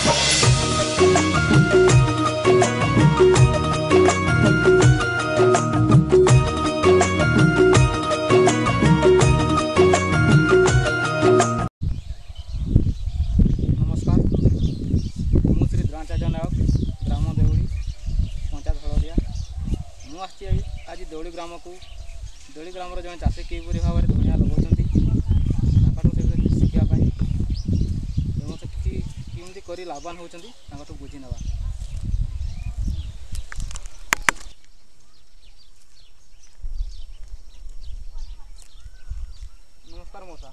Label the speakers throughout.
Speaker 1: आज देवली ग्राम को देवली ग्राम जो चाषी किपरि भाव में धनिया लगाउछन्ति शिखापी एवं से किसी केमती कर लाभवान होती बुझी नवा। नमस्कार मौसा,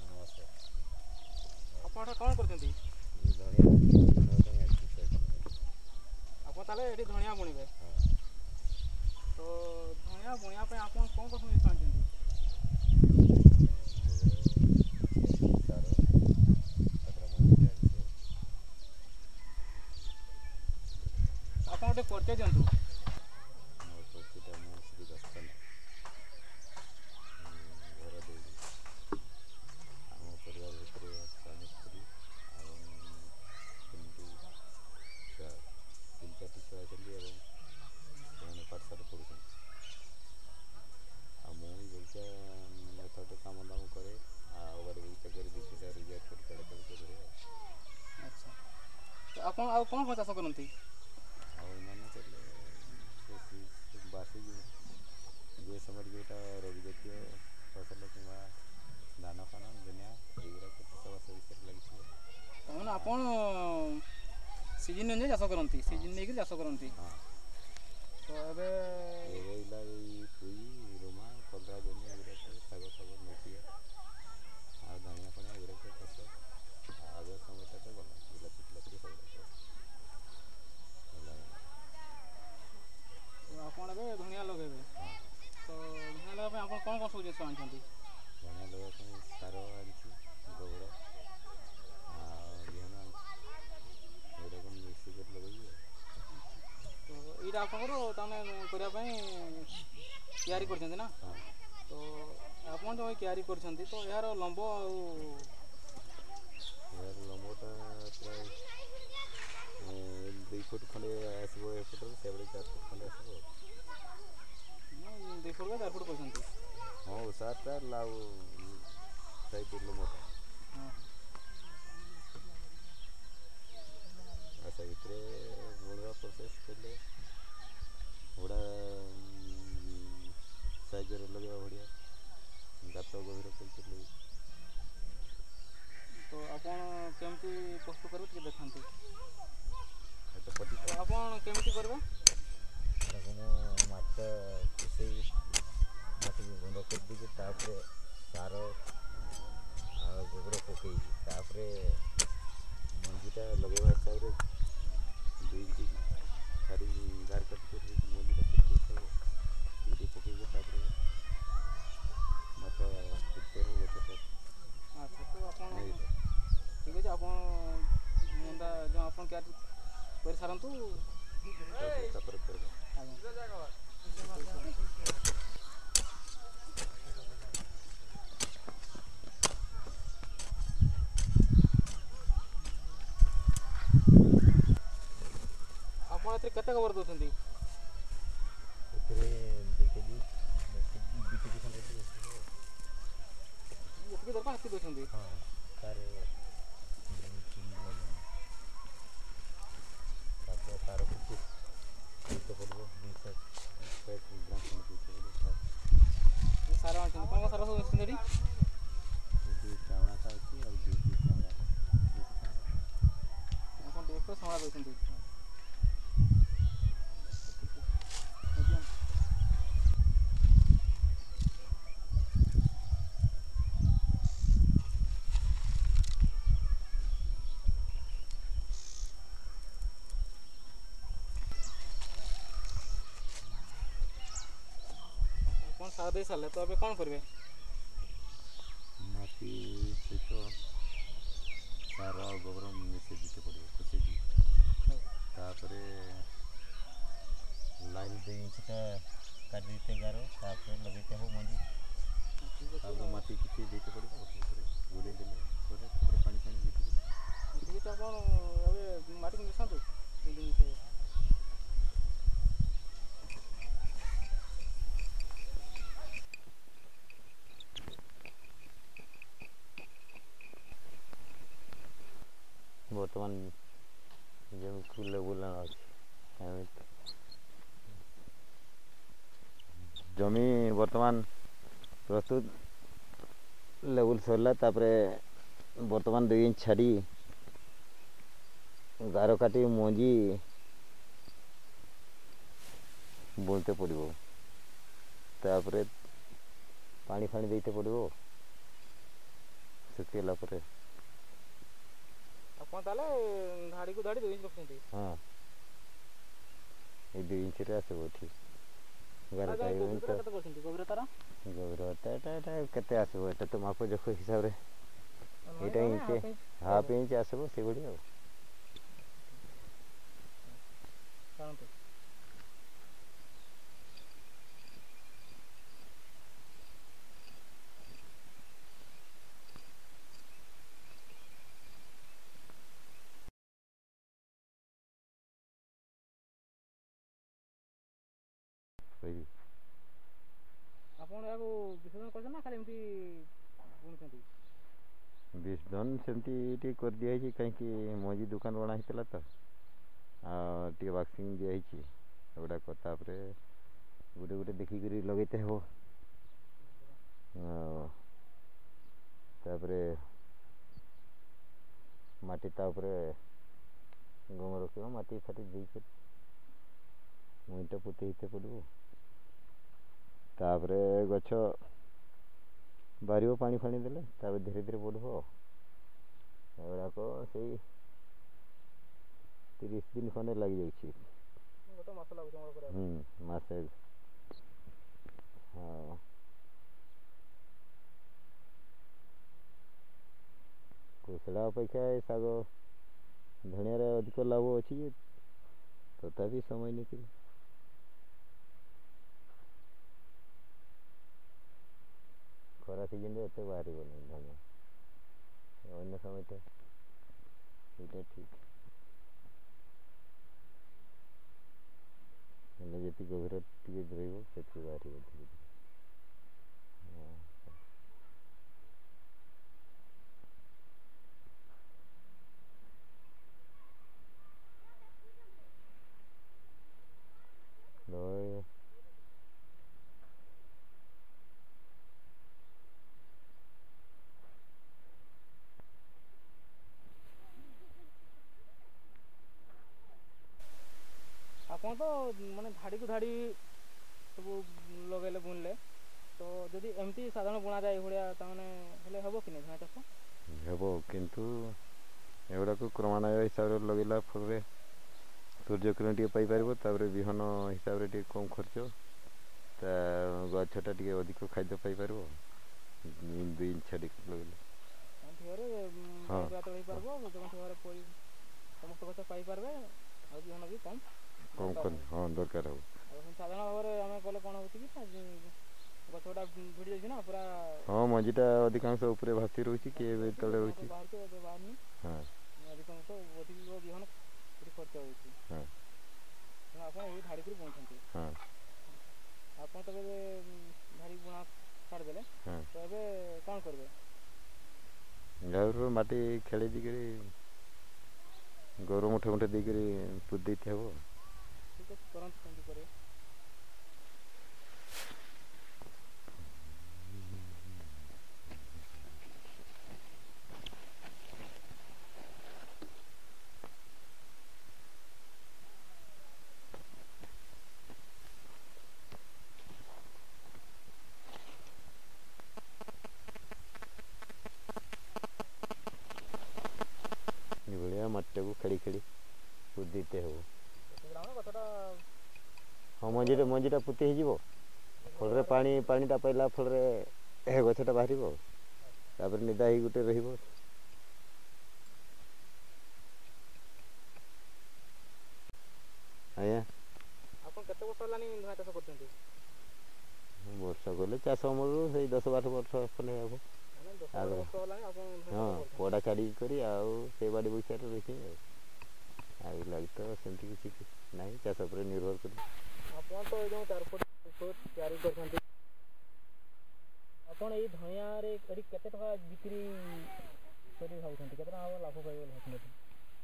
Speaker 1: आप कौन करछन्ति? आप ये धनिया बुणवे तो धनिया बुणिया आप कौन कौन जिन आनी आप गोटे परिचय दिंतु। आप कौन चाष करती?
Speaker 2: जे समय जोटा रवि जातीय फसल कि धान फान दुनिया चाषबास विषय लगे
Speaker 1: आप सीजन अनुसार चाष करती सीजन नहीं चाष करती तो
Speaker 2: पुई रोमा कलरा जमी शाग फाग मेथी आ धनिया फणिया एगुड़ा चाष आगे समय तो गला बिलाती फिलाती सब
Speaker 1: आप धनिया लगे तो धनिया लगे आप कौन कौन सब जिन आनी?
Speaker 2: धनिया लगे सार आनी गोबर विहन एगुड़ा मिक्स कर लगे
Speaker 1: तो ये आप करने तैयारी कर ना तो आप जो तैयारी कर तो यार लंब
Speaker 2: यार लंबटा प्राय 2 फुट खंडे आसो एपटर से 4 फुट खंडे आसो
Speaker 1: 2 फुट 4 फुट कहते
Speaker 2: हाँ सारटा लाभ टाइप लंबटा अच्छा भितर बुणवा प्रोसेस कले घोड़ा साइज लगे बढ़िया गात गभीर कर लगे
Speaker 1: तो आपन केमती प्रस्तुत करबे कि देखंतु
Speaker 2: तो पटी
Speaker 1: तो आपन केमती करबे
Speaker 2: देखो माट कुसे माटी गुंड कर दी तापर सार आ गोबर पकई तापर मंजीटा लगेवा हिसाब रे 2 इंच खाली गार कट कर मंजीटा पकई सब ये पकई तापर माटा कुटे हो गए।
Speaker 1: अच्छा तो आपन ठीक है आप मुंडा जो आप कर सारंतु आप केते खबर दौरान दरकार हाथी दौरान
Speaker 2: तार कुछ
Speaker 1: सारा कौन सारा सब
Speaker 2: चावड़ा सा अच्छी और
Speaker 1: देखो सारा दौरान सारा दे सारे तो अबे कौन करेंगे
Speaker 2: माटी सहित सार गोबर मिसे दीते पड़े खुशी तापर लाइन 2 इंच काट देते गारो तापर लगेते हो मंजी तापर माटी किसी देते पड़े गोले देले पानी पानी देते
Speaker 1: ठीक है। आप अबे माटी
Speaker 2: ବର୍ତ୍ତମାନ ଯେମିତି ଲେବୁଲ୍ ଅଛି ଏମିତି ଜମି ବର୍ତ୍ତମାନ ପ୍ରସ୍ତୁତ ଲେବୁଲ୍ ସରିଲା। ତାପରେ ବର୍ତ୍ତମାନ 2 ଇଞ୍ଚ ଛାଡ଼ି ଗାର କାଟି ମଞ୍ଜି ବୁଣତେ ପଡ଼ିବ। ତାପରେ ପାଣି ଫାଣି ଦେଇତେ ପଡ଼ିବ ଶୁଖିଗଲା ପରେ।
Speaker 1: ଆପଣ ତାହେଲେ ଧାଡ଼ିକୁ ଧାଡ଼ି 2 ଇଞ୍ଚ ରଖୁଛନ୍ତି?
Speaker 2: ହଁ, ଏଇ 2 ଇଞ୍ଚରେ ଆସିବ ଠିକ୍ ଗାରଟା। ଗଭୀରତା ଏଇଟା କେତେ ଆସିବ, ଏଇଟା ତ ମାପ ଯୋଖ ହିସାବରେ ଏଇଟା ଇଞ୍ଚ ହାଫ୍ ଇଞ୍ଚ ଆସିବ ସେଭଳି ଆଉ।
Speaker 1: ଆପଣ ଏହାକୁ ବିଶୋଧନ କରିଛନ୍ତି ନା ଖାଲି ଏମିତି ବୁଣୁଛନ୍ତି?
Speaker 2: ବିଶୋଧନ ସେମିତି ଟିକେ କରିଦିଆହେଇଛି, କାହିଁକି ମଞ୍ଜି ଦୋକାନ ବଣା ହେଇଥିଲା ତ, ଆଉ ଟିକେ ଭାକ୍ସିନ୍ ଦିଆହେଇଛି ଏଗୁଡ଼ାକ। ତାପରେ ଗୋଟେ ଦେଖିକରି ଲଗେଇତେ ହେବ। ତାପରେ ମାଟି ତା ଉପରେ ଗମ ରଖିବ, ମାଟି ଫାଟି ଦେଇକରି ମଞ୍ଜିଟା ପୋତିତେ ପଡ଼ିବ। ତାପରେ ଗଛ ବାହାରିବ ପାଣି ଫାଣି ଦେଲେ, ତାପରେ ଧୀରେ ଧୀରେ ବଢ଼ିବ। ଏଗୁଡ଼ାକ ସେଇ 30 ଦିନ ଖଣ୍ଡେ ଲାଗିଯାଉଛି।
Speaker 1: ଗୋଟେ ମାସ ଲାଗୁଛି ଆମର କରିବା?
Speaker 2: ମାସେ। ହଁ, କୋଶଳା ଅପେକ୍ଷା ଏ ଶାଗ ଧଣିଆରେ ଅଧିକ ଲାଭ ଅଛି ଯେ, ତଥାପି ସମୟ ନେଇକରି ଖରା ସିଜିନ୍ରେ ଏତେ ବାହାରିବନି ଧଣିଆ, ଅନ୍ୟ ସମୟଟା ସେଇଟା ଠିକ୍। ହେଲେ ଯେତିକି ଗଭୀର ଟିକେ ରହିବ ସେତିକି ବାହାରିବ ଧୀରେ ଧୀରେ।
Speaker 1: ଆପଣ ତ ମାନେ ଧାଡ଼ିକୁ ଧାଡ଼ି ସବୁ ଲଗେଇଲେ ବୁଣିଲେ, ତ ଯଦି ଏମିତି ସାଧାରଣ ବୁଣାଯାଏ ଏଭଳିଆ ତାମାନେ ହେଲେ ହେବ କି ନାହିଁ ଧାନ ଚାଷ?
Speaker 2: ହେବ, କିନ୍ତୁ ଏଗୁଡ଼ାକ କ୍ରମାନ୍ୱୟ ହିସାବରେ ଲଗେଇଲା ଫଳରେ ସୂର୍ଯ୍ୟକିରଣ ଟିକେ ପାଇପାରିବ। ତାପରେ ବିହନ ହିସାବରେ ଟିକେ କମ୍ ଖର୍ଚ୍ଚ, ତା ଗଛଟା ଟିକେ ଅଧିକ ଖାଦ୍ୟ ପାଇପାରିବ 2 ଇଞ୍ଚ ଛାଡ଼ିକି ଲଗେଇଲେ।
Speaker 1: ଧିଅରେ ପାଣି ପାତ ହେଇପାରିବ, ଧିଅରେ ସମସ୍ତ ଗଛ ପାଇପାରିବେ, ଆଉ ବିହନ ବି କମ୍ ଦରକାର ହେବ।
Speaker 2: ହଁ, ଦରକାର ହେବ।
Speaker 1: ଆଉ ସାଧାରଣ ଭାବରେ ଆମେ କଲେ କ'ଣ ହେଉଛି କି ଗଛଟା ଭିଡ଼ି ଯାଉଛି ନା ପୁରା।
Speaker 2: ହଁ, ମଞ୍ଜିଟା ଅଧିକାଂଶ ଉପରେ ଭାସି ରହୁଛି, କି ଏବେ ତଳେ ରହୁଛି।
Speaker 1: ବାହାରୁଛି, ଏବେ ବାହାରୁନି।
Speaker 2: ହଁ,
Speaker 1: ଅଧିକାଂଶ ଅଧିକ ବିହନ ଏଠି ଖର୍ଚ୍ଚ ହେଉଛି।
Speaker 2: ହଁ,
Speaker 1: ତେଣୁ ଆପଣ ଏଇ ଧାଡ଼ିକରି ବୁଣୁଛନ୍ତି।
Speaker 2: ହଁ,
Speaker 1: ଆପଣ ତ ଏବେ ଧାଡ଼ି ବୁଣା ଛାଡ଼ିଦେଲେ,
Speaker 2: ହଁ।
Speaker 1: ତ ଏବେ କ'ଣ କରିବେ?
Speaker 2: ଗାଈରୁ ମାଟି ଖେଳେଇ ଦେଇକରି ଗୋରୁ ମୁଠେ ମୁଠେ ଦେଇକରି ପୋତି ଦେଇତେ ହେବ।
Speaker 1: ଠିକ୍ ଅଛି, କରନ୍ତୁ ସେମିତି କରିବେ।
Speaker 2: ଏଭଳିଆ ମାଟିଟାକୁ ଖେଳି ଖେଳି ପୋତି ଦେଇତେ ହେବ।
Speaker 1: ଗଛଟା
Speaker 2: ହଁ, ମଞ୍ଜିଟା ପୋତି ହେଇଯିବ, ଫଳରେ ପାଣିଟା ପାଇଲା ଫଳରେ ଗଛଟା ବାହାରିବ। ତାପରେ ନିଦା ହେଇ ଗୋଟେ ରହିବ। ଆଜ୍ଞା,
Speaker 1: ଆପଣ କେତେ ବର୍ଷ ହେଲାଣି ଧାନ ଚାଷ କରୁଛନ୍ତି?
Speaker 2: ବର୍ଷ କଲେ ଚାଷ ଅମଳରୁ ସେଇ 10-12 ବର୍ଷ ଖଣ୍ଡେ ହେବ।
Speaker 1: 10-12 ବର୍ଷ ହେଲାଣି ଆପଣ ଧାନ ଚାଷ
Speaker 2: ହଁ,
Speaker 1: କରୁଛନ୍ତି?
Speaker 2: ପଡ଼ା ଛାଡ଼ିକି କରି ଆଉ ସେ ବାଡ଼ି ବଗିଚାରେ ରହିଛି ଆଉ ଲାଗି ତ ସେମିତି କିଛି ନାହିଁ, ଚାଷ ଉପରେ ନିର୍ଭର କରି।
Speaker 1: ଆପଣ ତ ଏଇ ଯେଉଁ 4 ଫୁଟ ତିଆରି କରିଛନ୍ତି, ଆପଣ ଏଇ ଧଣିଆରେ ଏଠି କେତେ ଟଙ୍କା ବିକ୍ରି କରି ଭାବୁଛନ୍ତି? କେତେ ଟଙ୍କା ଲାଭ ପାଇବେ ଭାବୁଛନ୍ତି?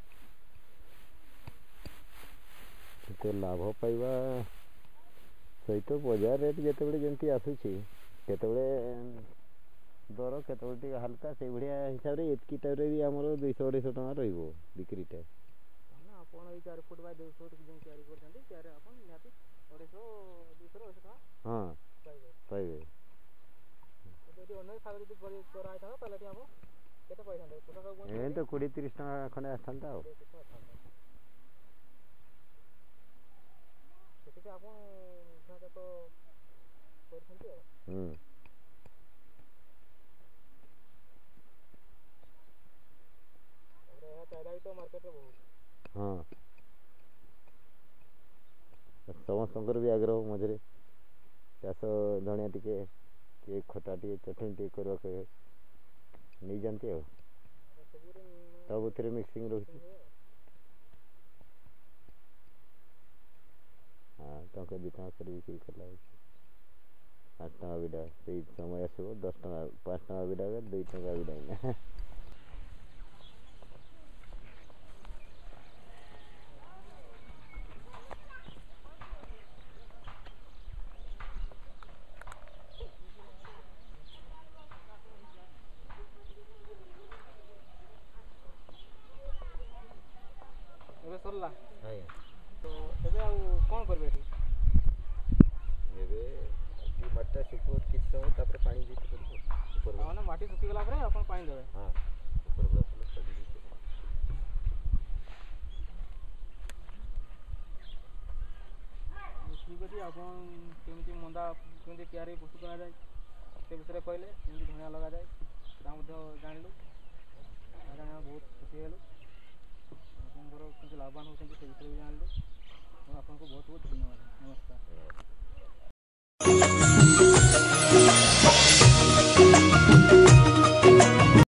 Speaker 2: तो लाभ पाइबा सहित बजार रेट जितेबाला जमी आसूची केतबले दर केतबले हल्का से भाया हिसाब से एतकी टाइम भी आमर 200-250 टଙ୍କା रहिबो बिक्रीटा
Speaker 1: ना आपण एई 4 फुट बाय 2 फुट जो तैयारी करछंती त्यारे आपण निहाती 200 टଙ୍କା
Speaker 2: हाँ पाइबे
Speaker 1: यदि अन्य सागर यदि करा था ताले हम केते पैसा दे तो सब
Speaker 2: ए तो 20-30 टଙ୍କା खंडे आसथांता
Speaker 1: सेठी आपण घाटा तो करछंती और चाइना तो मार्केट रे बहुत
Speaker 2: हाँ समस्त भी आग्रह मझे चाष धनिया टिके कि खटा टे चटनी टे करवा नहीं जानते हो सब मिक्सिंग रही हाँ टंका 2 टଙ୍କା कर बिक्री कला 8 टଙ୍କା बिड़ा से समय आसो 10 टଙ୍କା 5 टଙ୍କା बिड़ा 2 टଙ୍କା बिड़ा
Speaker 1: एबे सरला
Speaker 2: आया
Speaker 1: तो एबे आ कोन करबे एठी
Speaker 2: एबे माटा सुखो किछ समय तापर पानी देते पड़ो ऊपर
Speaker 1: माने माटी सुखी गला परे अपन पानी देबे
Speaker 2: हां ऊपर बड़ा फल छड़ी देते
Speaker 1: ठीक अछि अपन केमिति मंदा केमिति तैयारी प्रस्तुत करा जाय से विषय कहले केमिति धनिया लगा जाय ता मध्ये जानलु जाना बहुत खुशी हेलु ଆପଣଙ୍କର କେମିତି ଲାଭବାନ ହେଉଛନ୍ତି ସେ ବିଷୟରେ ବି ଜାଣିଲେ ଏବଂ ଆପଣଙ୍କୁ ବହୁତ ବହୁତ ଧନ୍ୟବାଦ।